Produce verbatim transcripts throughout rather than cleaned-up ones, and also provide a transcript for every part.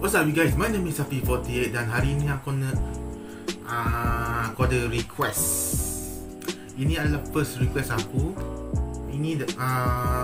What's up you guys, my name is Safi forty-eight dan hari ni aku nak uh, aku ada request. Ini adalah first request aku. Ini uh,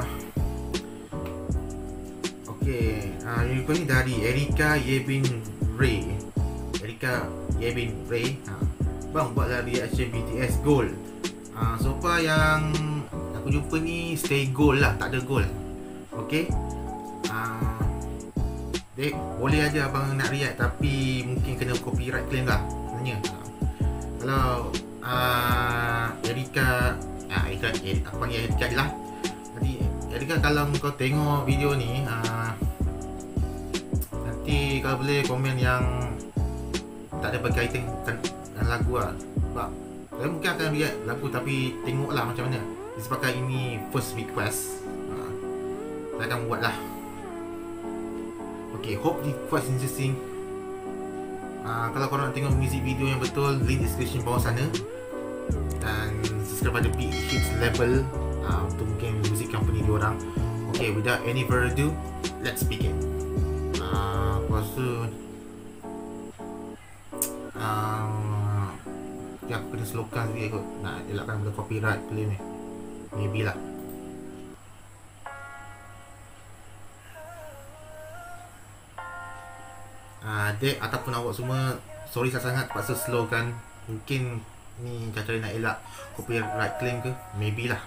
Okay, uh, request ni dari Erika Yebin Ray. Erika Yebin Ray ha. Bang, buatlah reaction B T S Gold. uh, So far yang aku jumpa ni stay gold lah, tak ada gold. Okay, uh, Dek, boleh aja abang nak react tapi mungkin kena copyright claim lah sebenarnya. Kalau uh, Erika, ah, Erika, Erika, aku panggil Erika je lah. Jadi Erika, kalau kau tengok video ni, uh, nanti kalau boleh komen yang tak ada berkaitan dengan lagu lah. Sebab saya mungkin akan react lagu tapi tengoklah macam mana. Disebabkan ini first request, uh, saya akan buat lah. Okay, hope this quite interesting. uh, Kalau korang nak tengok music video yang betul, link description bawah sana. Dan subscribe pada Big Hits Label uh, untuk mungkin music company diorang. Okay, without any further ado, let's begin. uh, Lepas tu uh, ya, aku kena slowkan sikit kot. Nak elakkan benda copyright claim ni. Maybe lah. Uh, Dek ataupun awak semua, sorry sangat terpaksa slow kan. Mungkin ni cara nak elak copyright claim ke, maybe lah.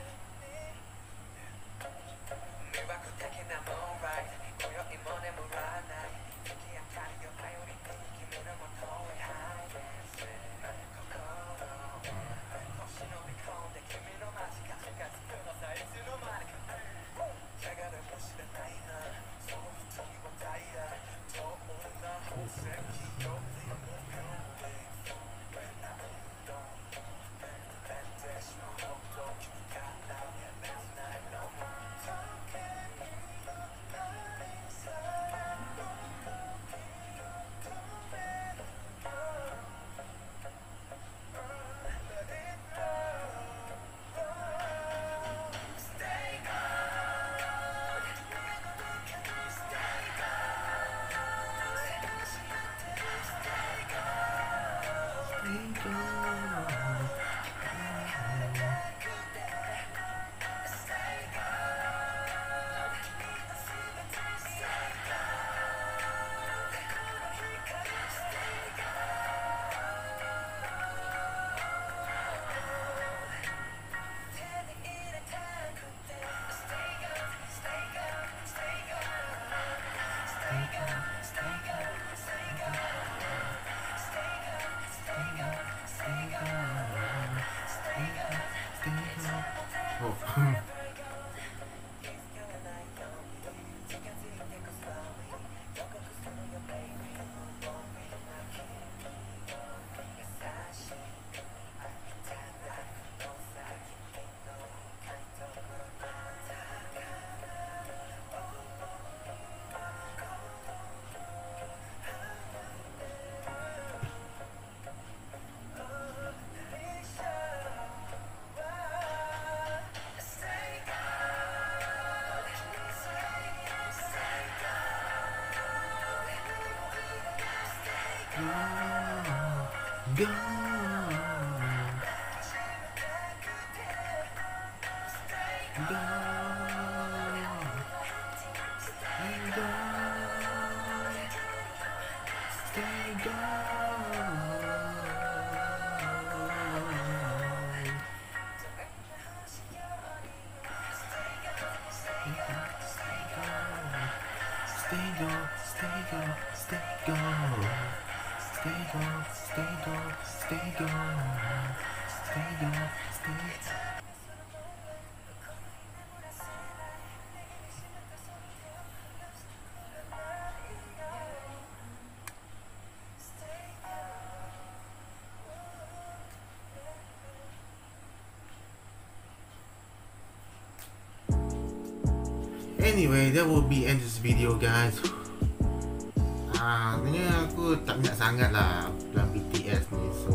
Go, go, go, go, stay go. Stay go, stay go, stay go. Stay go, stay go, stay go, stay go, stay go. Anyway, that will be end this video guys. Ah, sebenarnya aku tak minat sangat lah dalam B T S ni, so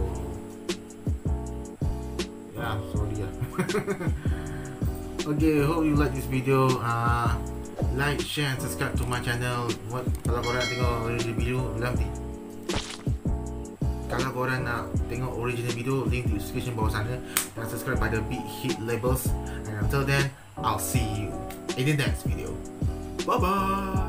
ya, yeah, sorry lah. Okay, hope you like this video. uh, like, share and subscribe to my channel. What, kalau korang nak tengok original video, nanti kalau korang nak tengok original video, link di description bawah sana, dan subscribe pada Big Hit Labels. And until then, I'll see you in the next video. Bye bye.